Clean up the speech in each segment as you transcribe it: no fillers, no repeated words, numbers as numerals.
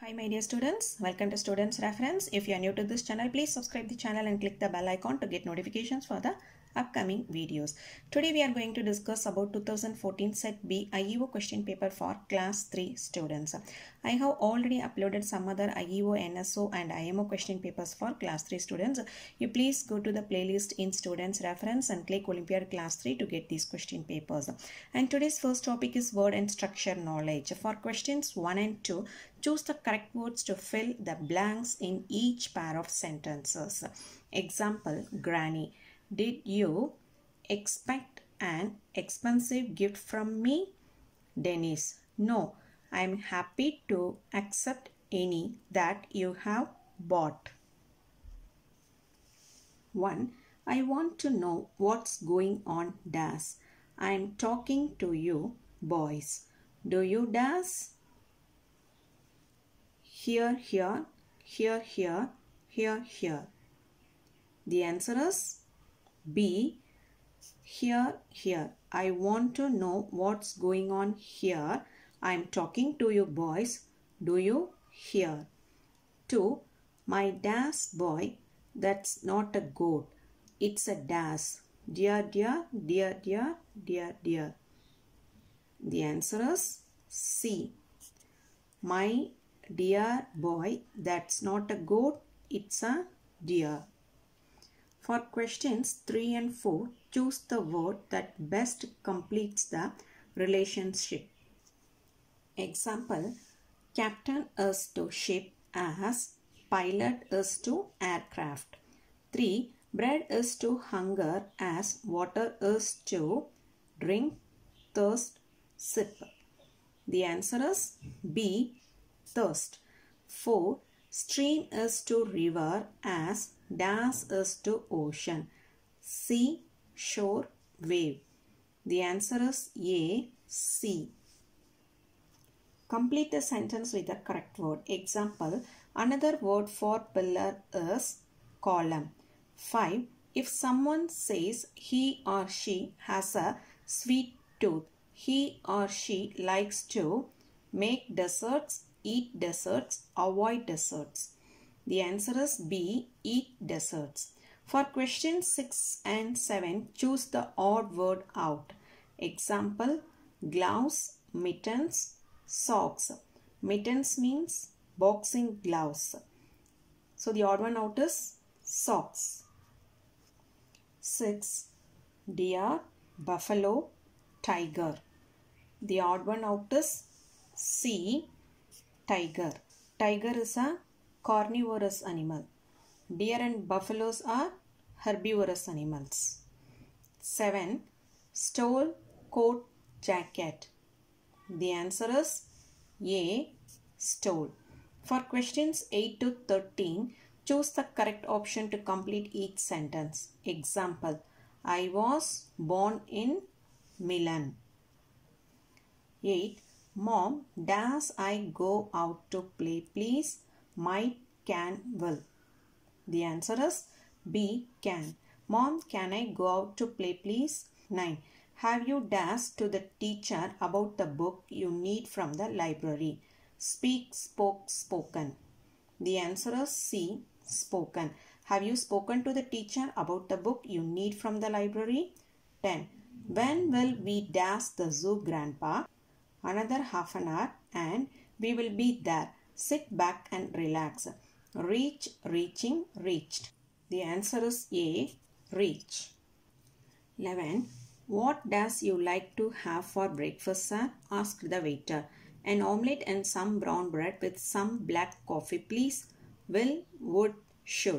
Hi my dear students, welcome to Students Reference. If you are new to this channel, please subscribe the channel and click the bell icon to get notifications for the upcoming videos. Today we are going to discuss about 2014 Set B IEO question paper for class 3 students. I have already uploaded some other IEO, NSO and IMO question papers for class 3 students. You please go to the playlist in Students Reference and click Olympiad class 3 to get these question papers. And today's first topic is word and structure knowledge. For questions 1 and 2, choose the correct words to fill the blanks in each pair of sentences. Example, Granny. Did you expect an expensive gift from me? Dennis. No, I am happy to accept any that you have bought. 1. I want to know what's going on, Das. I am talking to you, boys. Do you, Das? Here, here, here, here, here, here. The answer is B. Here, here. I want to know what's going on here. I'm talking to you boys. Do you hear? 2. My dash boy. That's not a goat. It's a dash. Dear, dear, dear, dear, dear, dear. The answer is C. My dear boy. That's not a goat. It's a deer. For questions 3 and 4, choose the word that best completes the relationship. Example, captain is to ship as pilot is to aircraft. 3. Bread is to hunger as water is to drink, thirst, sip. The answer is B. Thirst. 4. Stream is to river as dash is to ocean. Sea, shore, wave. The answer is A, C. Complete the sentence with the correct word. Example, another word for pillar is column. 5. If someone says he or she has a sweet tooth, he or she likes to make desserts, eat desserts, avoid desserts. The answer is B, eat desserts. For questions 6 and 7, choose the odd word out. Example, gloves, mittens, socks. Mittens means boxing gloves. So the odd one out is socks. 6. Deer, buffalo, tiger. The odd one out is C, tiger. Tiger is a carnivorous animal. Deer and buffaloes are herbivorous animals. 7. Stole, coat, jacket. The answer is A, stole. For questions 8 to 13, choose the correct option to complete each sentence. Example, I was born in Milan. 8. Mom, does I go out to play please? Might, can, will. The answer is B, can. Mom, can I go out to play please? 9. Have you dashed to the teacher about the book you need from the library? Speak, spoke, spoken. The answer is C, spoken. Have you spoken to the teacher about the book you need from the library? 10. When will we dash the zoo, Grandpa? Another half an hour and we will be there. Sit back and relax. Reach, reaching, reached. The answer is A, reach. 11. What does you like to have for breakfast, sir? Asked the waiter. An omelette and some brown bread with some black coffee, please. Will, would, should.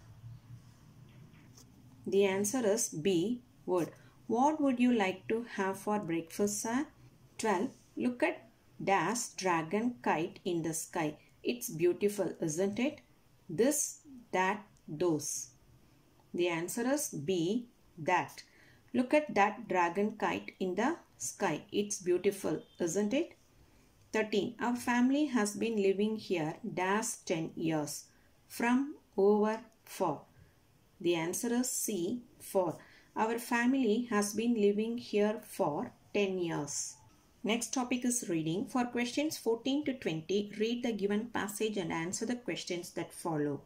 The answer is B, would. What would you like to have for breakfast, sir? 12. Look at dash dragon kite in the sky. It's beautiful, isn't it? This, that, those. The answer is B, that. Look at that dragon kite in the sky. It's beautiful, isn't it? 13. Our family has been living here dash 10 years. From, over, for. The answer is C, for. Our family has been living here for 10 years. Next topic is reading. For questions 14 to 20, read the given passage and answer the questions that follow.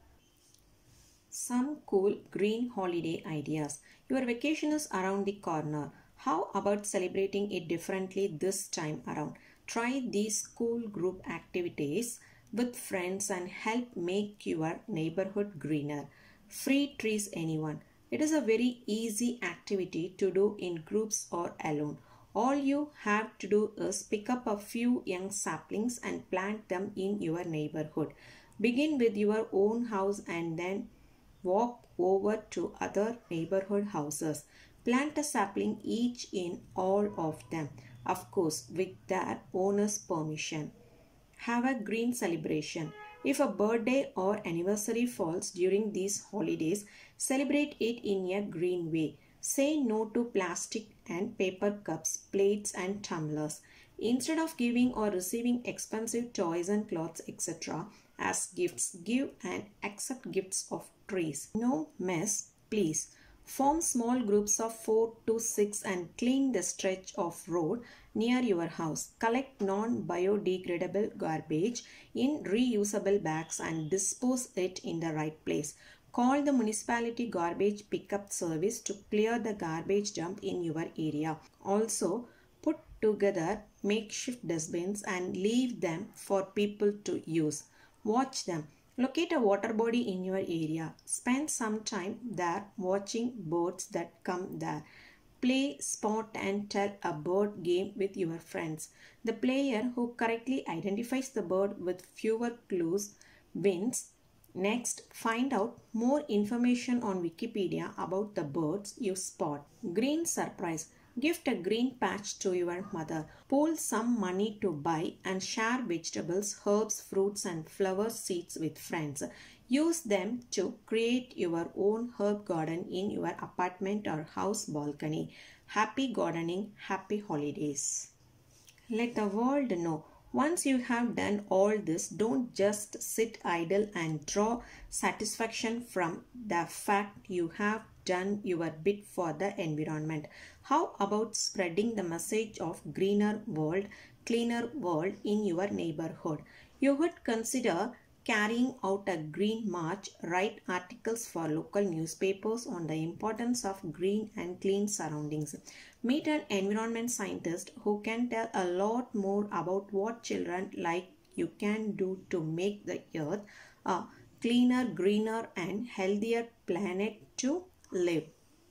Some cool green holiday ideas. Your vacation is around the corner. How about celebrating it differently this time around? Try these cool group activities with friends and help make your neighborhood greener. Free trees anyone. It is a very easy activity to do in groups or alone. All you have to do is pick up a few young saplings and plant them in your neighborhood. Begin with your own house and then walk over to other neighborhood houses. Plant a sapling each in all of them, of course, with their owner's permission. Have a green celebration. If a birthday or anniversary falls during these holidays, celebrate it in a green way. Say no to plastic and paper cups, plates and tumblers. Instead of giving or receiving expensive toys and clothes, etc., as gifts, give and accept gifts of trees. No mess, please. Form small groups of 4 to 6 and clean the stretch of road near your house. Collect non-biodegradable garbage in reusable bags and dispose it in the right place. Call the municipality garbage pickup service to clear the garbage dump in your area. Also, put together makeshift dustbins and leave them for people to use. Watch them. Locate a water body in your area. Spend some time there watching birds that come there. Play spot and tell a bird game with your friends. The player who correctly identifies the bird with fewer clues wins. Next, find out more information on Wikipedia about the birds you spot. Green surprise. Gift a green patch to your mother. Pool some money to buy and share vegetables, herbs, fruits and flower seeds with friends. Use them to create your own herb garden in your apartment or house balcony. Happy gardening, happy holidays. Let the world know. Once you have done all this, don't just sit idle and draw satisfaction from the fact you have done your bit for the environment. How about spreading the message of greener world, cleaner world in your neighborhood? You would consider carrying out a green march, write articles for local newspapers on the importance of green and clean surroundings. Meet an environment scientist who can tell a lot more about what children like you can do to make the earth a cleaner, greener and healthier planet to live.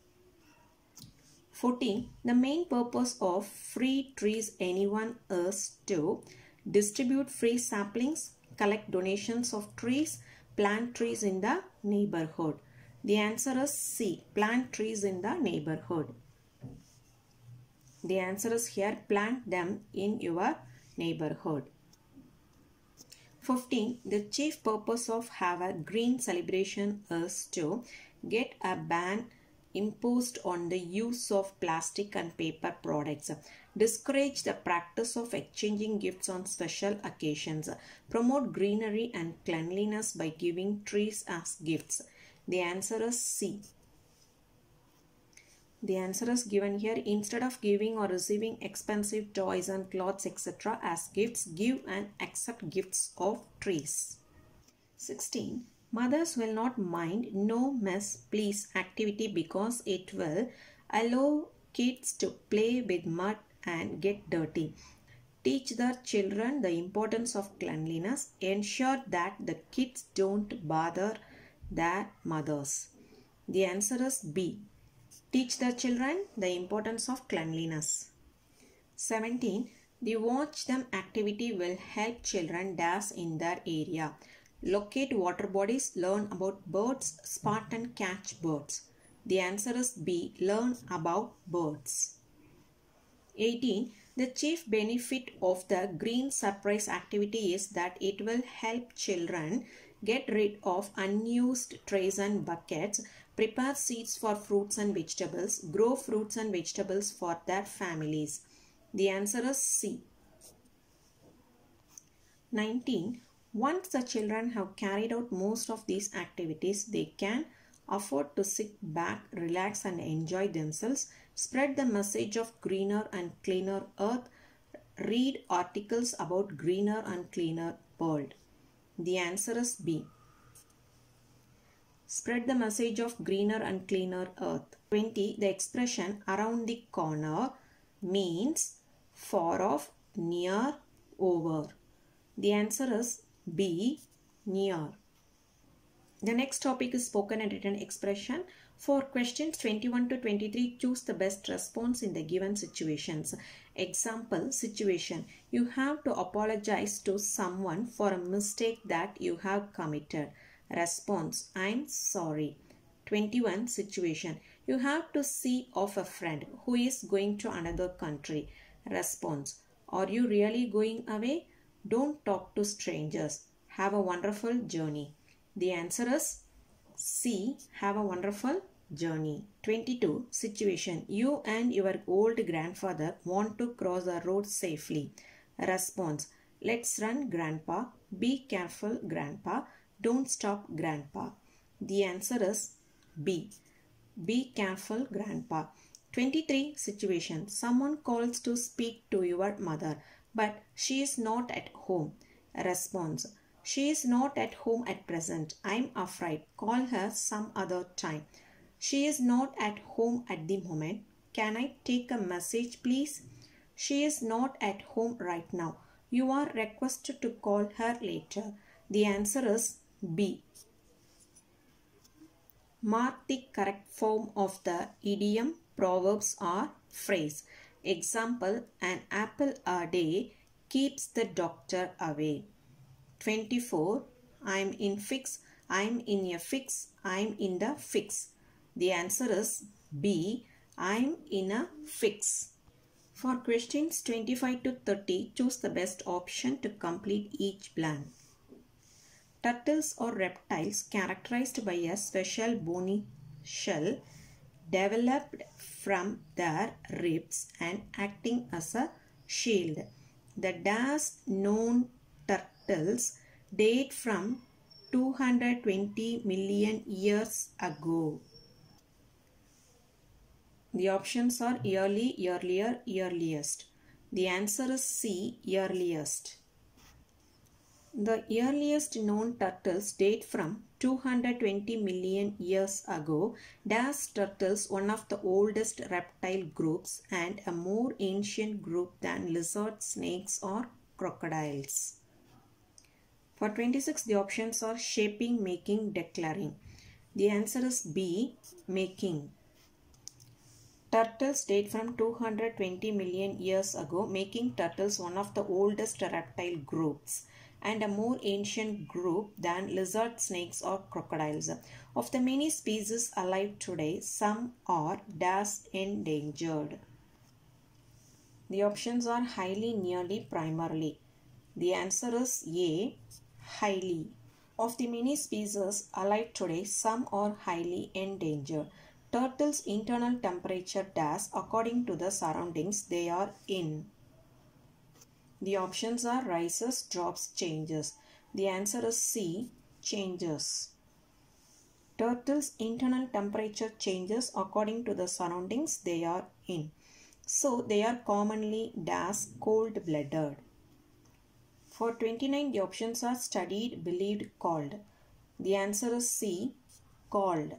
14. The main purpose of Free Trees Anyone is to distribute free saplings, collect donations of trees, plant trees in the neighborhood. The answer is C. Plant trees in the neighborhood. The answer is here, plant them in your neighborhood. 15. The chief purpose of have a green celebration is to get a ban imposed on the use of plastic and paper products, discourage the practice of exchanging gifts on special occasions, promote greenery and cleanliness by giving trees as gifts. The answer is C. The answer is given here. Instead of giving or receiving expensive toys and clothes etc. as gifts, give and accept gifts of trees. 16. Mothers will not mind no mess please activity because it will allow kids to play with mud and get dirty. Teach their children the importance of cleanliness. Ensure that the kids don't bother their mothers. The answer is B. Teach their children the importance of cleanliness. 17. The watch them activity will help children dance in their area. Locate water bodies, learn about birds, spot and catch birds. The answer is B. Learn about birds. 18. The chief benefit of the green surprise activity is that it will help children get rid of unused trays and buckets, prepare seeds for fruits and vegetables, grow fruits and vegetables for their families. The answer is C. 19. Once the children have carried out most of these activities, they can afford to sit back, relax and enjoy themselves. Spread the message of greener and cleaner earth. read articles about greener and cleaner world. The answer is B. Spread the message of greener and cleaner earth. 20. The expression around the corner means far off, near, over. The answer is B. Near. The next topic is spoken and written expression. For questions 21 to 23, choose the best response in the given situations. Example situation. You have to apologize to someone for a mistake that you have committed. Response. I'm sorry. 21 situation. You have to see off a friend who is going to another country. Response. Are you really going away? Don't talk to strangers. Have a wonderful journey. The answer is C. Have a wonderful journey. 22. Situation. You and your old grandfather want to cross the road safely. Response. Let's run, Grandpa. Be careful, Grandpa. Don't stop, Grandpa. The answer is B. Be careful, Grandpa. 23. Situation. Someone calls to speak to your mother, but she is not at home. Response. She is not at home at present. I'm afraid. Call her some other time. She is not at home at the moment. Can I take a message, please? She is not at home right now. You are requested to call her later. The answer is B. Mark the correct form of the idiom, proverbs or phrase. Example, an apple a day keeps the doctor away. 24. I'm in fix. I'm in a fix. I'm in the fix. The answer is B. I'm in a fix. For questions 25 to 30, choose the best option to complete each blank. Turtles or reptiles characterized by a special bony shell developed from their ribs and acting as a shield. The known turtles date from 220 million years ago. The options are early, earlier, earliest. The answer is C. Earliest. The earliest known turtles date from 220 million years ago. Turtles, one of the oldest reptile groups and a more ancient group than lizards, snakes or crocodiles. For 26, the options are shaping, making, declaring. The answer is B. Making. Turtles date from 220 million years ago, making turtles one of the oldest reptile groups and a more ancient group than lizards, snakes or crocodiles. Of the many species alive today, some are endangered. The options are highly, nearly, primarily. The answer is A. Highly. Of the many species alive today, some are highly endangered. Turtles' internal temperature according to the surroundings they are in. The options are rises, drops, changes. The answer is C. Changes. Turtles' internal temperature changes according to the surroundings they are in. So they are commonly cold-blooded. For 29, the options are studied, believed, called. The answer is C. Called.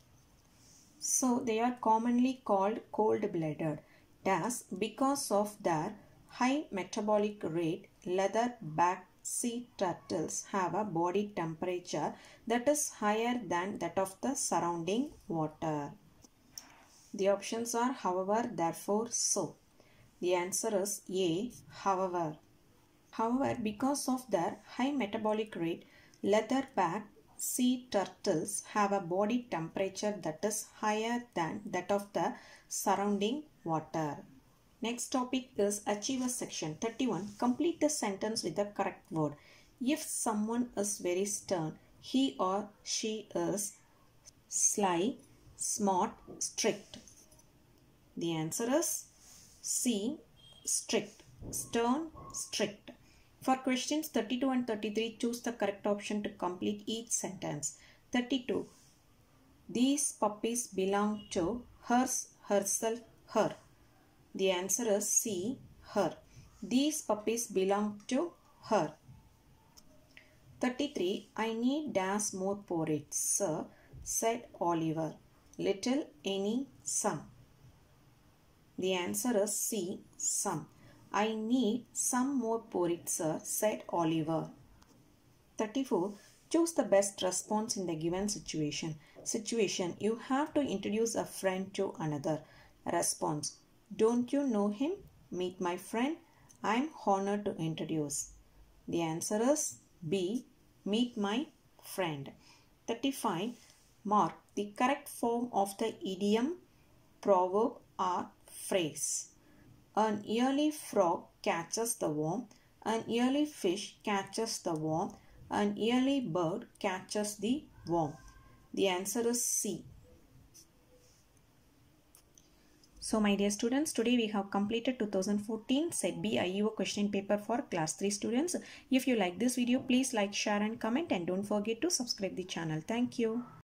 So they are commonly called cold-blooded. Because of their high metabolic rate, leatherback sea turtles have a body temperature that is higher than that of the surrounding water. The options are however, therefore, so. The answer is A. However. However, because of their high metabolic rate, leatherback sea turtles have a body temperature that is higher than that of the surrounding water. Next topic is Achievers section. 31. Complete the sentence with the correct word. If someone is very stern, he or she is sly, smart, strict. The answer is C. Strict. Stern, strict. For questions 32 and 33, choose the correct option to complete each sentence. 32. These puppies belong to hers, herself, her. The answer is C. Her. These puppies belong to her. 33. I need dash more porridge, sir, said Oliver. Little, any, some. The answer is C, some. I need some more porridge, sir, said Oliver. 34. Choose the best response in the given situation. Situation. You have to introduce a friend to another. Response. Don't you know him? Meet my friend. I am honored to introduce. The answer is B. Meet my friend. 35. Mark the correct form of the idiom, proverb or phrase. An early frog catches the worm. An early fish catches the worm. An early bird catches the worm. The answer is C. So my dear students, today we have completed 2014 Set B IEO question paper for class 3 students. If you like this video, please like, share and comment, and don't forget to subscribe the channel. Thank you.